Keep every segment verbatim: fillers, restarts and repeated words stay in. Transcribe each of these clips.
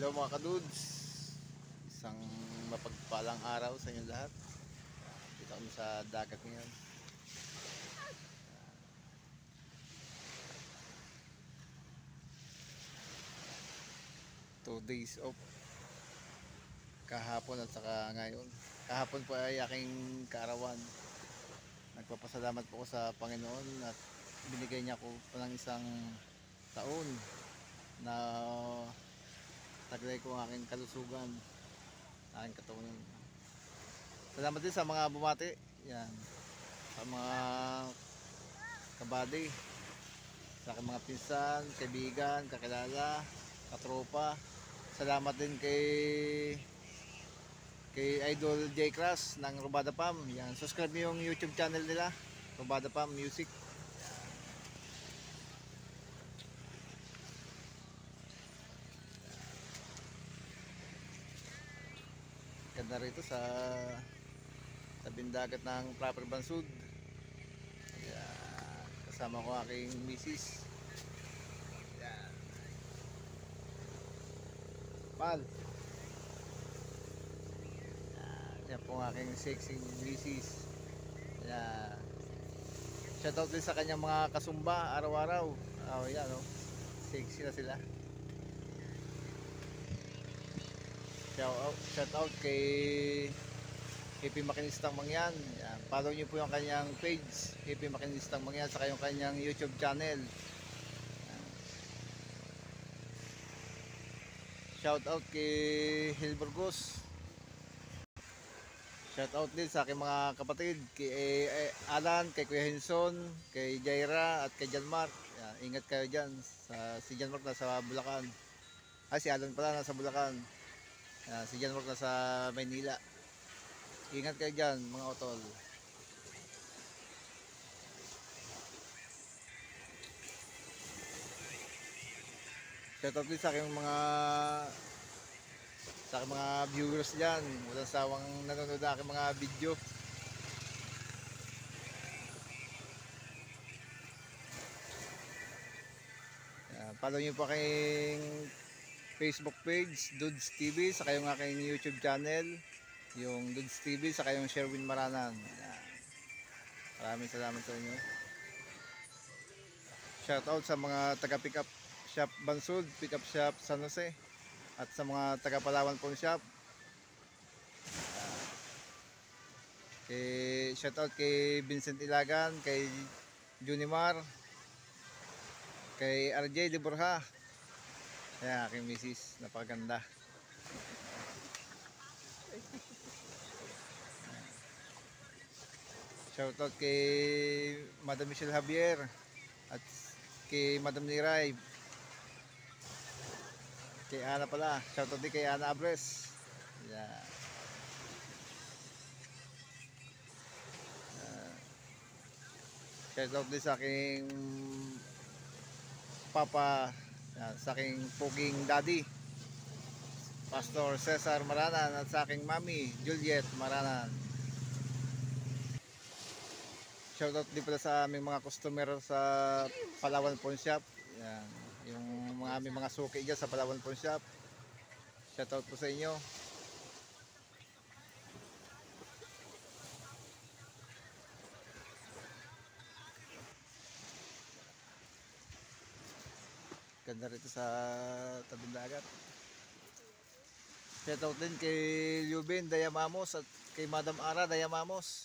Hello mga kadudes, isang mapagpalang araw sa inyo lahat. Dito kami sa dagat ngayon. Two days off, kahapon at saka ngayon. Kahapon po ay aking kaarawan. Nagpapasalamat po ko sa Panginoon at binigay niya ko pa ng isang taon na taglay ko ang aking kalusugan, aking katawan. Salamat din sa mga bumati, yan, sa mga kabady, sa aking mga pinsan, kaibigan, kakilala, katropa. Salamat din kay kay Idol J Crash ng Robada Pam. Yan, subscribe niyo yung YouTube channel nila, Robada Pam Music. Ganda rito sa tabing dagat ng Proper Bansud. Yan, kasama ko aking misis. Yan. Pal. Yan po ang aking sexy misis. Yan. Shoutout din sa kanyang mga kasumba araw-araw. Oh, yan, oh. Sexy na sila. Shoutout, shoutout kay Happy Makinistang Mangyan. Yan. Follow niyo po yung kanyang page, Happy Makinistang Mangyan, saka yung kanyang YouTube channel. Yan. Shoutout kay Hilburgos. Shoutout din sa aking mga kapatid, kay Alan, kay Kuya Hinson, kay Jaira at kay Janmark. Yan, ingat kayo dyan. Sa, si Janmark nasa Bulacan. Ay, si Alan pala nasa Bulacan. Yan, si Janmark nasa Maynila. Ingat kayo dyan mga otol. Shoutout din sa aking mga sa aking mga viewers dyan, walang sawang nanonood na aking mga video. Yan, follow nyo po aking Facebook page, Dudes T V, saka yung aking YouTube channel, yung Dudes T V, saka yung Sherwin Maranan. Yan. Maraming salamat sa inyo. Shoutout sa mga taga pick up shop Bansud, pick up shop San Jose, at sa mga taga Palawan Pawn Shop. Kay shoutout kay Vincent Ilagan, kay Junimar, kay R J De Borja. Ayan, aking misis, napakaganda. Shoutout kay Madam Michelle Javier at kay Madam Niray, kay Ana pala. Shoutout din kay Ana Abres. Yeah. Uh, shoutout din sa aking papa, uh, sa aking puging daddy, Pastor Cesar Maranan, at sa aking mami, Juliet Maranan. Shoutout din pala sa aming mga customer sa Palawan Pawn Shop. Yan, yung mga aming mga suki dyan sa Palawan Pawn Shop. Shoutout po sa inyo. Ganda rito sa tabing dagat. Shoutout din kay Lubin Dayamamos at kay Madam Ara Dayamamos.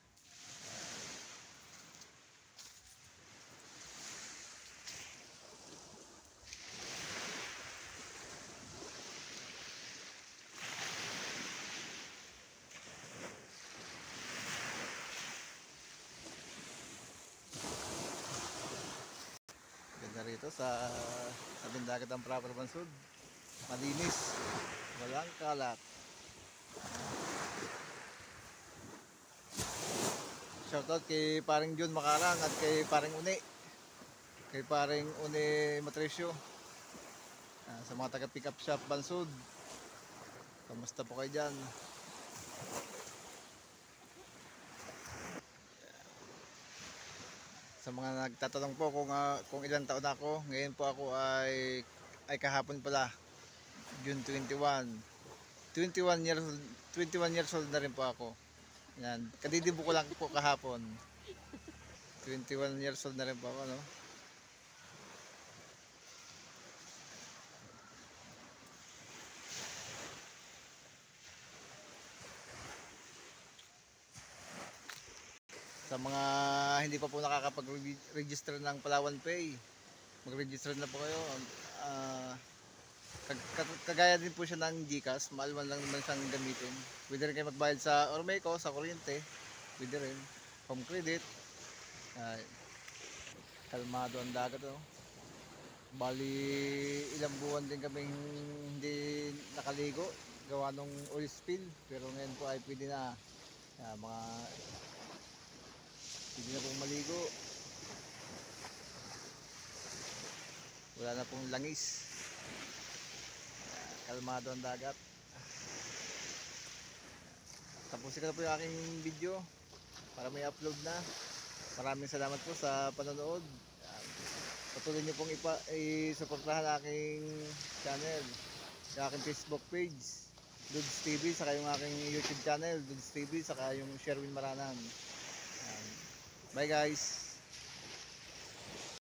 Ganda rito sa tabing dagat ng Proper Bansud. Malinis, walang kalat. Shoutout kay paring John Makarang at kay paring Uni, kay paring Uni Matresyo, uh, sa mga taga pick up shop Bansud. Kamusta po kayo dyan? Sa mga nagtatanong po kung, uh, kung ilang taon ako, ngayon po ako ay ay kahapon pala. June twenty-one. twenty-one years old, twenty-one years old na rin po ako. Yan. Kadidibo ko lang po kahapon. twenty-one years old na rin po ako, no? Sa mga hindi pa po nakakapag-register ng Palawan Pay, mag-register na po kayo. Ah, kag- kag- kagaya din po siya ng GCash, maalwan lang naman siyang gamitin. Pwede rin kayo magbayad sa Ormeco, sa kuryente, pwede rin. Home credit. Ay, kalmado ang dagat, oh. Bali, ilang buwan din kaming hindi nakaligo gawa nung oil spill, pero ngayon po ay pwede na. Ah, mga pwede na pong maligo, wala na pong langis. Ah, kalmado ang dagat. Tapusin ko na po yung aking video para may upload na. Maraming salamat po sa panonood. Ah, patuloy niyo pong ipa, i-suportahan aking channel, yung aking Facebook page Dudes T V, saka yung aking YouTube channel Dudes T V, saka yung Sherwin Maranan. Um, bye guys.